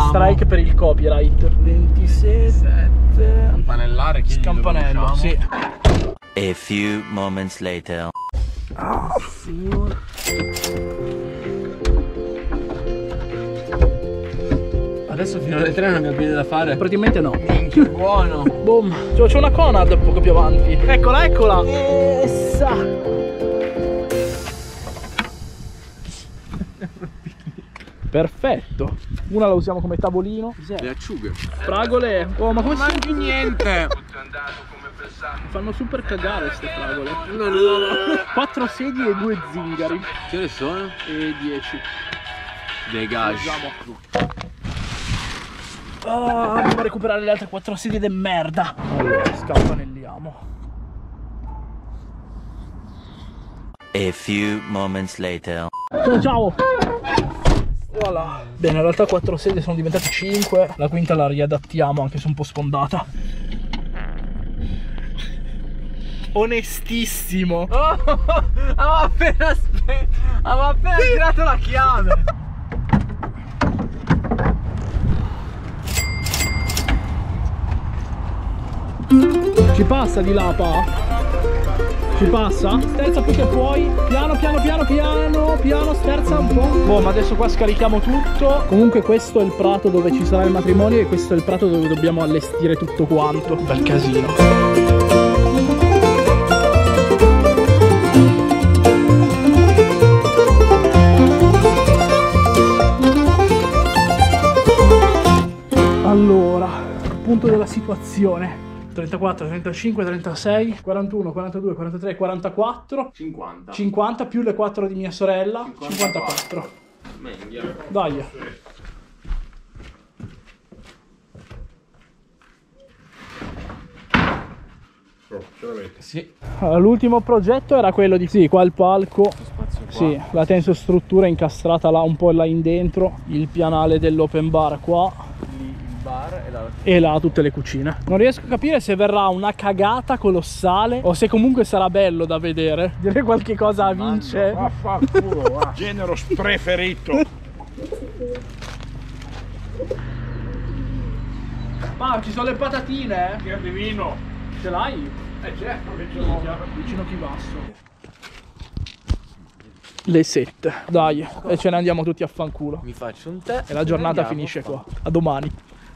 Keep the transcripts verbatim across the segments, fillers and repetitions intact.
strike per il copyright. ventisette. Campanellare, chi Scampanello, sì. A few moments later. Ah, signore. Adesso fino alle tre non abbiamo più da fare. Praticamente no. Minchia, buono. Boom. C'è una Conad poco più avanti. Eccola, eccola. Essa. Perfetto. Una la usiamo come tavolino. Le acciughe. Fragole. Oh, ma come non mangi niente. Fanno super cagare queste fragole. No, no, no. Quattro sedie e due zingari. Che ne sono? E dieci. Degage. Ah, andiamo a recuperare le altre quattro sedie de merda. Allora, scampanelliamo. A few moments later. Ciao ciao. Voilà. Bene, in realtà quattro sedie sono diventate cinque. La quinta la riadattiamo anche se un po' sfondata. Onestissimo. Oh, avevo appena spento. Avevo appena tirato la chiave. Ci passa di là, pa? Ci passa? Sterza più che puoi. Piano, piano, piano, piano, piano, sterza un po'. Boh, ma adesso qua scarichiamo tutto. Comunque questo è il prato dove ci sarà il matrimonio e questo è il prato dove dobbiamo allestire tutto quanto. Bel casino. Allora, punto della situazione. trentaquattro, trentacinque, trentasei, quarantuno, quarantadue, quarantatré, quarantaquattro, cinquanta. cinquanta più le quattro di mia sorella, cinquantaquattro. Menghia. Dai. Oh, ce l'avete? Sì. Allora, l'ultimo progetto era quello di... Sì, qua il palco. Sì, la tensostruttura incastrata là un po' là in dentro. Il pianale dell'open bar qua. Bar e, la... E là tutte le cucine. Non riesco a capire se verrà una cagata colossale o se comunque sarà bello da vedere. Direi qualche cosa vince. Vaffanculo, va. Genero preferito. Ma ci sono le patatine, eh? Che divino. Ce l'hai? Eh certo che ce l'ho. Vicino chi basso. Le sette. Dai, e ce ne andiamo tutti a fanculo. Mi faccio un tè. E la giornata andiamo. finisce qua. A domani.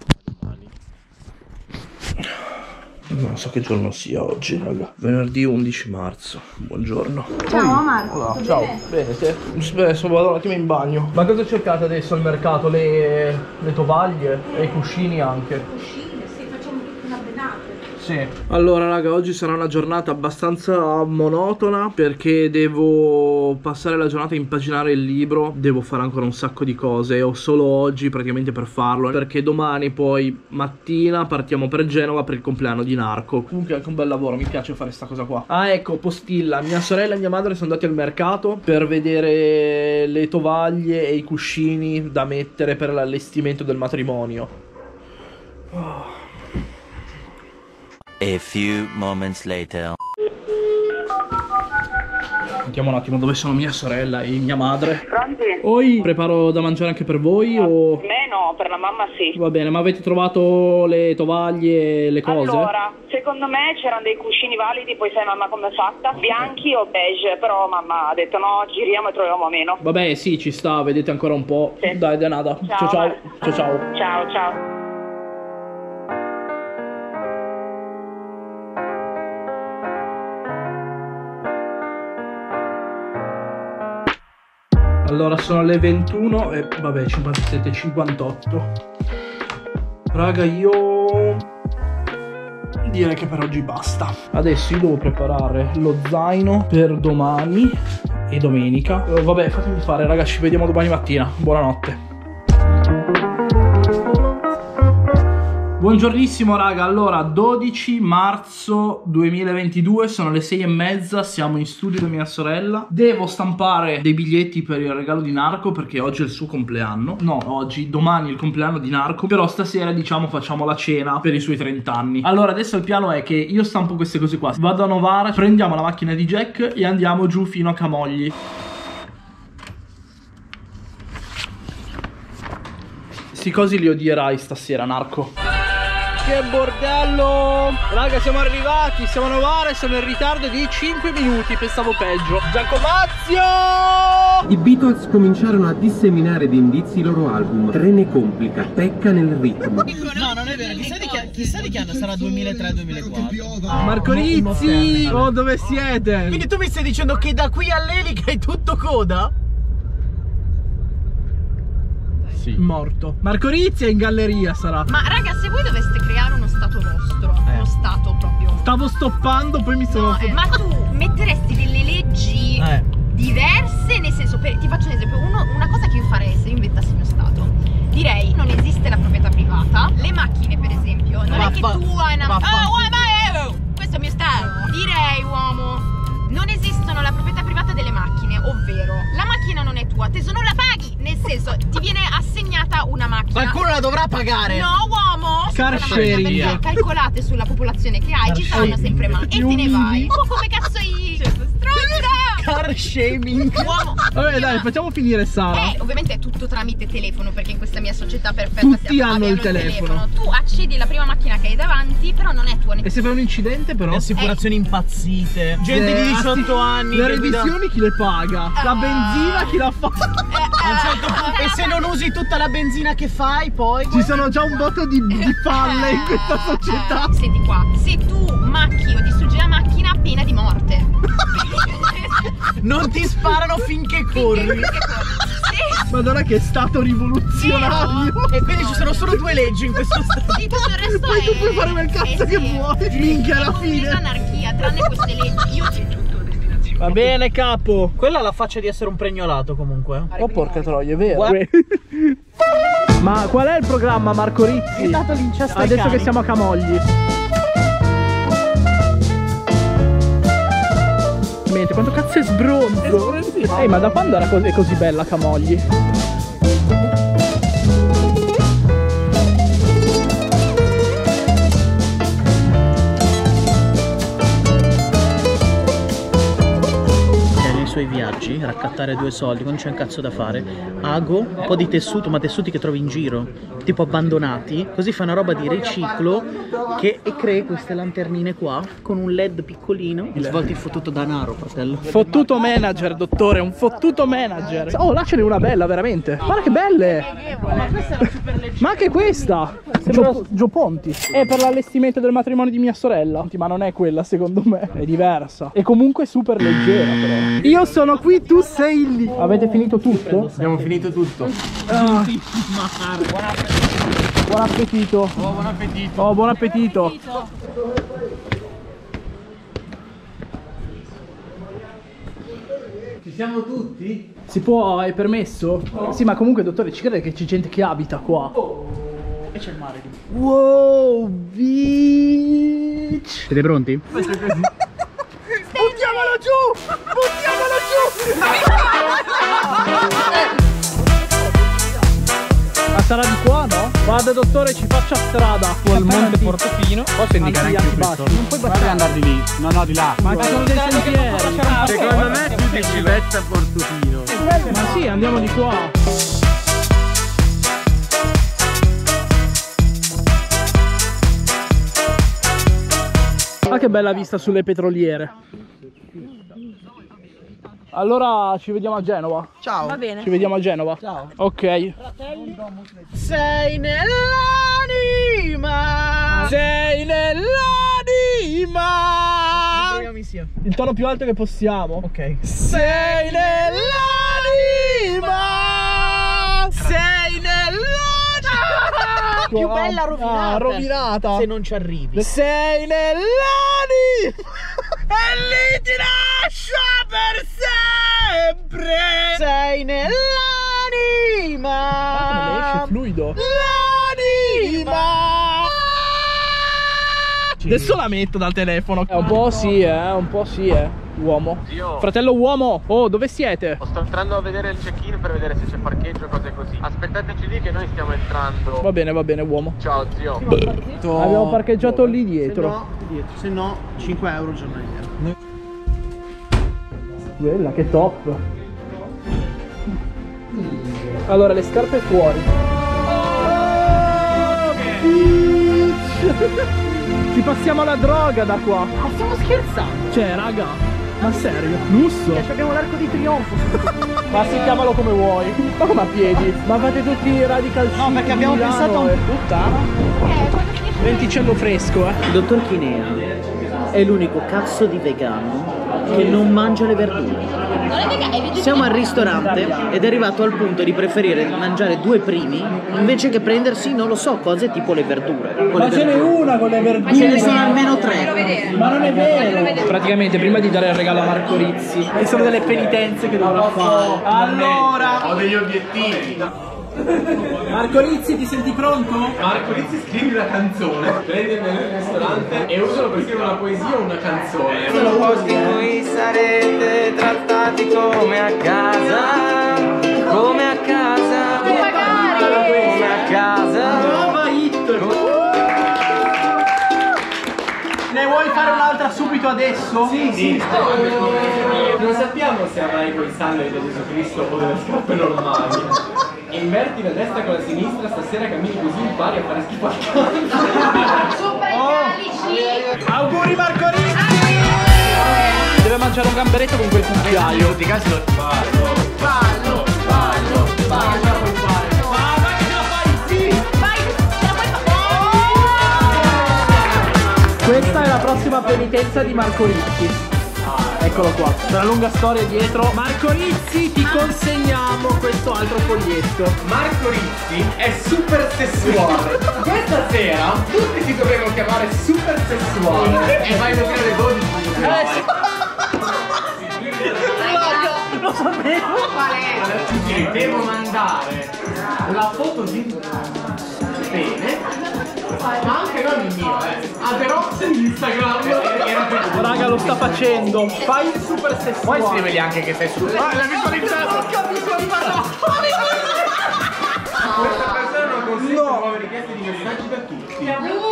Non so che giorno sia oggi, raga. Venerdì undici marzo. Buongiorno. Ciao Marco. Hola, ciao. Bene, te? Adesso vado un attimo in bagno. Ma cosa cercate adesso al mercato? Le, le tovaglie e i cuscini anche? Cuscini, sì, facciamo tutte una benata. Sì. Allora raga, oggi sarà una giornata abbastanza monotona perché devo passare la giornata a impaginare il libro. Devo fare ancora un sacco di cose. Ho solo oggi praticamente per farlo, perché domani poi mattina partiamo per Genova per il compleanno di Narco. Comunque anche un bel lavoro, mi piace fare sta cosa qua. Ah ecco, postilla, mia sorella e mia madre sono andati al mercato per vedere le tovaglie e i cuscini da mettere per l'allestimento del matrimonio. Oh. A few moments later. Sentiamo un attimo dove sono mia sorella e mia madre. Pronti? Oi, preparo da mangiare anche per voi o... Me no, per la mamma sì. Va bene, ma avete trovato le tovaglie e le cose? Allora, secondo me c'erano dei cuscini validi, poi sai mamma com'è fatta? Bianchi o beige, però mamma ha detto no, giriamo e troviamo meno. Vabbè, sì, ci sta, vedete ancora un po'. Sì. Dai, da nada. Ciao ciao. Ciao ciao. Ciao, ciao. Allora sono le ventuno e vabbè cinquantasette cinquantotto. Raga, io direi che per oggi basta. Adesso io devo preparare lo zaino per domani e domenica. eh, Vabbè, fatemi fare raga, ci vediamo domani mattina. Buonanotte. Buongiornissimo raga, allora dodici marzo duemilaventidue, sono le sei e mezza, siamo in studio da mia sorella. Devo stampare dei biglietti per il regalo di Narco perché oggi è il suo compleanno. No, oggi, domani è il compleanno di Narco, però stasera diciamo facciamo la cena per i suoi trenta anni. Allora adesso il piano è che io stampo queste cose qua, vado a Novara, prendiamo la macchina di Jack e andiamo giù fino a Camogli. Sti cosi li odierai stasera, narco. Che bordello! Raga, siamo arrivati, siamo a Novara e siamo in ritardo di cinque minuti, pensavo peggio. Giacomazio! I Beatles cominciarono a disseminare di indizi il loro album. Tre ne complica, pecca nel ritmo. No, non è vero, chissà di che, chissà di che anno sarà duemilatré duemilaquattro. Marco Rizzi! Oh, dove siete? Quindi tu mi stai dicendo che da qui all'elica è tutto coda? Sì. Morto. Marco Rizzi è in galleria, sarà. Ma raga, se voi doveste creare uno stato vostro, eh. uno stato proprio. Stavo stoppando, poi mi sono... No, eh, ma tu metteresti delle leggi eh. diverse, nel senso, per, ti faccio un esempio, uno, una cosa che io farei se io inventassi il mio stato. Direi, non esiste la proprietà privata. Le macchine, per esempio, non va, è che va, tu hai una... Va, oh, uomo, oh, questo è il mio stato. Direi, uomo, non esistono la proprietà privata delle macchine, ovvero la macchina non è tua, te se non la paghi, nel senso ti viene assegnata una macchina. Qualcuno la dovrà pagare. No, uomo. Car sharing. Perché calcolate sulla popolazione che hai, Car ci saranno sharing. sempre macchine. E te ne vai. Un po' come cazzo i stronza. Car shaming. Uomo. Vabbè, dai, facciamo finire Sara. Eh, ovviamente è tutto tramite telefono, perché in questa mia società perfetta tutti hanno abbiano il telefono. Tu accedi alla prima macchina che hai davanti, però non è tua. E se fai un incidente, però? Le assicurazioni eh. impazzite. Gente eh, di diciotto anni. Le revisioni chi le paga? La uh, benzina chi la fa? Eh, A un certo punto. E se non usi tutta la benzina che fai, poi ci sono già un botto di, di palle in questa società. Senti qua, se tu macchi o distruggi la macchina, pena di morte. Non ti sparano finché corri. Finché corri. Madonna, che stato rivoluzionario. E quindi ci sono solo due leggi in questo stato. Sì, tutto il resto poi è... tu puoi fare quel cazzo eh, che sì. vuoi. Minchia, alla fine l'anarchia, tranne queste leggi. Io ti... Va bene, capo. Quella ha la faccia di essere un pregnolato comunque. Oh porca troia, è vero. Guarda. Ma qual è il programma, Marco Rizzi? È dato l'incesto ai adesso cani. che siamo a Camogli. Quanto cazzo è sbronzo? Ehi, ma da quando era così, così bella Camogli? Nei suoi viaggi, raccattare due soldi, quando c'è un cazzo da fare, ago, un po' di tessuto, ma tessuti che trovi in giro, tipo abbandonati, così fa una roba di riciclo che e crea queste lanternine qua con un led piccolino. Mi svolti il fottuto danaro, fratello. Fottuto manager, dottore, un fottuto manager. Oh, là ce n'è una bella, veramente. Guarda che belle. Ma questa è super leggera. Ma anche questa. Gio, Gio Ponti. È per l'allestimento del matrimonio di mia sorella. Ma non è quella, secondo me. È diversa. E comunque super leggera, però. Io sono qui, tu sei lì. Avete finito tutto? Abbiamo finito tutto. Ah. Buon appetito. Oh, buon appetito. Oh, buon appetito. Ci siamo tutti? Si può, è permesso? Oh. Sì, ma comunque, dottore, ci crede che c'è gente che abita qua. Oh. E c'è il mare lì. Wow, bitch. Siete pronti? Buttiamolo giù! Buttiamolo giù! Ma sarà di qua, no? Guarda, dottore, ci faccia strada. Qua al Monte Portofino. Posso indicare anche io questo? Non puoi Guarda, andare di lì. No, no, di là. Ma ci sono dei sentieri. Secondo me tu dici Vezza Portofino. Ma sì, andiamo di qua. Ma che bella vista sulle petroliere. Allora ci vediamo a Genova. Ciao. Va bene. Ci vediamo a Genova. Ciao. Ok. Sei nell'anima. Sei nell'anima. Speriamo sia. Il tono più alto che possiamo. Ok. Sei nell'anima. Sei nell'anima. Più bella rovinata. Ah, rovinata. Se non ci arrivi. Sei nell'anima. E lì ti lascia per sempre. Sei nell'anima. Ma come le esce fluido. L'anima. Adesso la metto dal telefono. Eh, un po' sì, eh, un po' sì, eh. Uomo. Zio. Fratello uomo. Oh, dove siete? Sto entrando a vedere il check-in per vedere se c'è parcheggio e cose così. Aspettateci lì che noi stiamo entrando. Va bene, va bene, uomo. Ciao zio. Abbiamo parcheggiato lì dietro. Se no, dietro. Se no, cinque euro giornaliero. Quella, che top. Allora, le scarpe fuori. Ci passiamo alla droga da qua. Ma stiamo scherzando? Cioè, raga, ma serio? Lusso? E abbiamo l'arco di trionfo. Ma si chiamalo come vuoi. Ma come a piedi? Ma fate tutti i radical No, perché abbiamo Milano pensato a un e- puttana. Venticello fresco, eh. Il dottor Chinea è l'unico cazzo di vegano che non mangia le verdure. Siamo al ristorante ed è arrivato al punto di preferire mangiare due primi invece che prendersi, non lo so, cose tipo le verdure. Con Ma le ce n'è verdure. una con le verdure. Ce ne sono almeno tre. Ma non è vero. Praticamente prima di dare il regalo a Marco Rizzi, ci sono delle penitenze che dovrà fare. Allora, Ho degli obiettivi. Marco Rizzi, ti senti pronto? Marco Rizzi, scrivi una canzone, prendi il menù del ristorante e usalo per scrivere una poesia o una canzone. Sono posti in cui sarete trattati come a casa, come a casa, come a casa. Nuova hit. Ne vuoi fare un'altra subito adesso? Sì, sì. Non sappiamo se avrai quei sandali di Gesù Cristo o delle scarpe normali. Inverti la destra con la sinistra, stasera cammini così impari a fare schifo a casa. Sopra i calici. Auguri Marco Rizzi! Deve mangiare un gamberetto con quel cucchiaio. In tutti i casi lo ballo. Ballo, ballo, ballo. Ce la puoi fare. Ma vai che ce la fai, sì! Vai, ce la puoi fare. Questa è la prossima penitenza di Marco Rizzi. Eccolo qua, c'è una lunga storia dietro. Marco Rizzi, ti consegniamo questo altro foglietto. Marco Rizzi è super sessuale. Questa sera tutti ti dovremmo chiamare super sessuale. E vai a giocare alle dodici. Eh sì. Lo sapevo. Qual è? Ti devo mandare la foto di bene. Ma anche non il mio, eh. Aderox di Instagram. Raga, lo sta facendo. Fai il super sessuale. Puoi scrivergli anche che sei super. Ah, l'hai visualizzato! Ho visualizzato. Questa persona non consente nuove richieste di messaggi da tutti.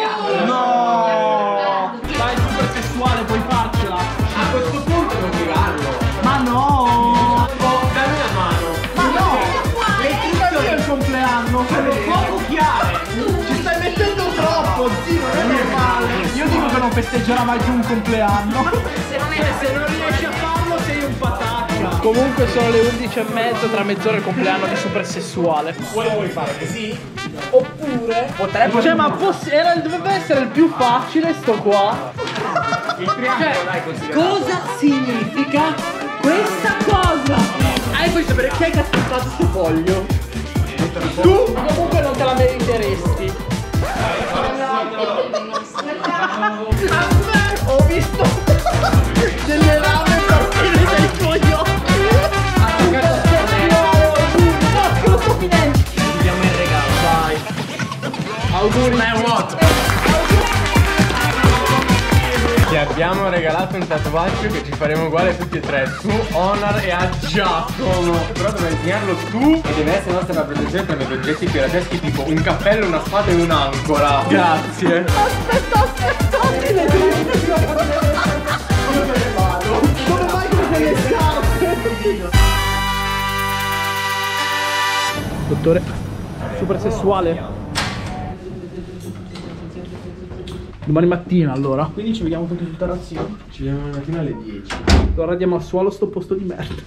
No. Fai il super sessuale, puoi farcela. A questo punto non tirarlo. Ma no. Oh, dammi una mano. Ma no. Le istruzioni del compleanno sono poco chiare. Ci stai mettendo troppo, zio, non è normale. Io dico che non festeggerà mai più un compleanno. Se non è Se non riesci a farlo sei un patacca. Comunque sono le undici e mezza, tra mezz'ora il compleanno di super sessuale. Vuoi vuoi fare così? Oppure potrebbe. Cioè, ma poss- era, dovrebbe essere il più facile sto qua. Il triangolo, Cioè, dai, considerato. cosa significa questa cosa? Hai poi sapere chi è che ha scrittato questo foglio? Tu comunque non te la meriteresti. Ho visto delle lame partire dai tuoi occhi. Ti diamo il regalo. Vai. Auguri. Ma è vuoto. Ti abbiamo regalato un tatuaggio che ci faremo uguale tutti e tre. Tu, Honor e a Giacomo. Però devi insegnarlo tu e deve essere nostra rappresentazione per gli oggetti pirateschi tipo un cappello, una spada e un'ancora. Grazie. Aspetta, aspetta. Come mai con quelle scarpe? Dottore, super sessuale. Domani mattina allora. Quindi ci vediamo tutti tutta razione. Ci vediamo la mattina alle dieci. Allora diamo al suolo sto posto di merda.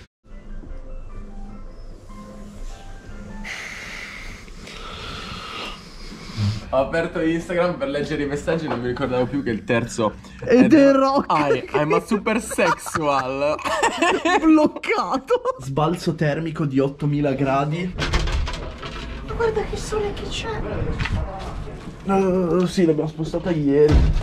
Ho aperto Instagram per leggere i messaggi e non mi ricordavo più che il terzo Ed è rock. I, I'm a super sexual. Bloccato. Sbalzo termico di ottomila gradi. Guarda che sole che c'è. Uh, sì, l'abbiamo spostata ieri.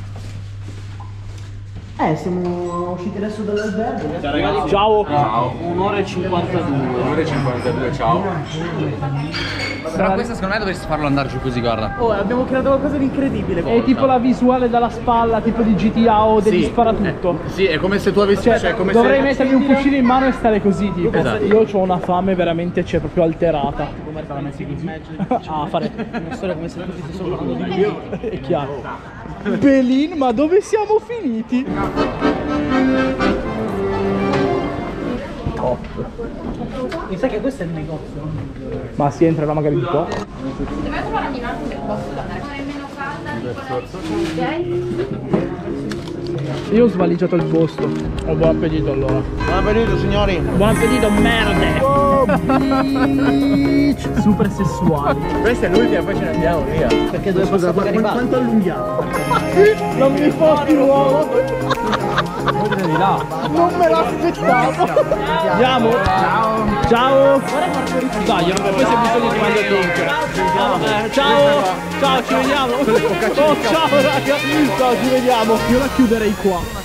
Eh, siamo usciti adesso dall'albergo. Ciao ragazzi. Ciao. Ciao. un'ora e cinquantadue. un'ora e cinquantadue, ciao. Però questa secondo me dovresti farlo andare giù così, guarda. Oh, abbiamo creato qualcosa di incredibile. È tipo la visuale dalla spalla, tipo di G T A o degli Sì. sparatutto. Sì, è come se tu avessi. Cioè, cioè, come dovrei se... mettermi un cuscino in mano e stare così, tipo. Esatto. Io ho una fame veramente, cioè, proprio alterata. Come la messi così? Ah, fare. Una storia come se tutti stessero parlando di Io, è chiaro. Belin, ma dove siamo finiti? Top. Mi sa che questo è il negozio. Ma si entra là magari un po'. Dobbiamo trovare ogni tanto del posto da andare. Io ho svaligiato il posto. Oh, buon appetito allora. Buon appetito signori. Buon appetito, merde! Oh, super sessuali. Questa è l'ultima, poi ce ne andiamo via. Perché dove posso pagare i basta? Quanto allunghiamo? Non mi fotti l'uomo. Di là. Non me l'aspettavo. Andiamo. Ciao. Ciao. Dai, io poi se bisogna ti mando il link. Ciao. Ciao, ci vediamo. Oh, ciao raga. Ciao, ci vediamo. Io la chiuderei qua.